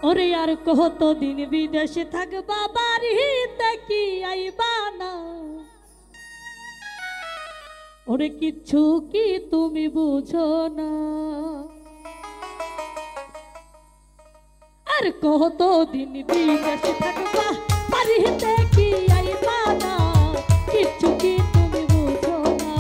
ওরে আর কতদিন বিদেশে থাকবা বাড়িতে কি আইবা না ওরে কিচ্ছু কি তুমি বুঝো না আর কতদিন বিদেশে থাকবা বাড়িতে কি আইবা না কিচ্ছু কি তুমি বুঝো না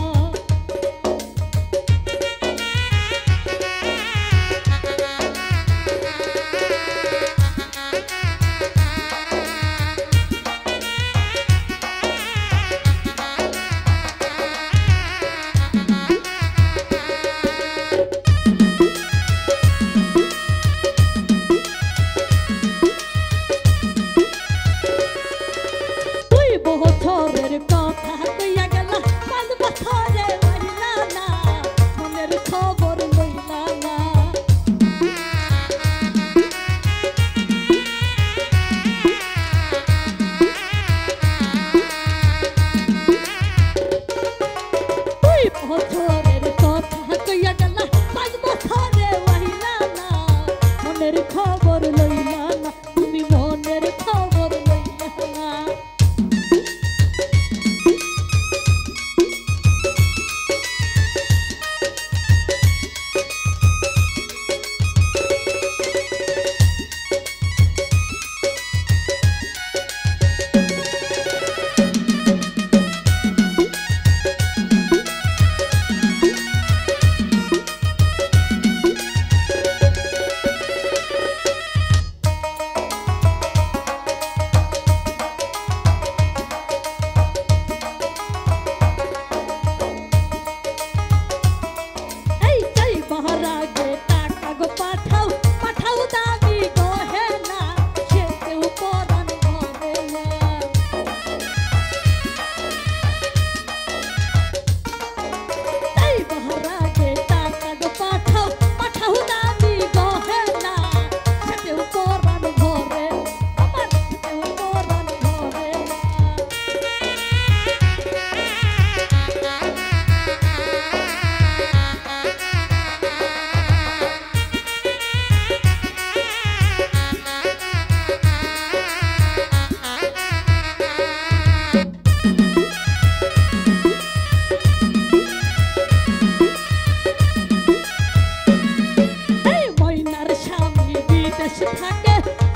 বছরের কথা কইয়া গেলা 5 বছরে হইলা না মনের খবর লইলা না তুই বছরের কথা কইয়া গেলা 5 বছরে হইলা না মনের খবর লইলা না তুমি মনের খবর লইলা না থাকে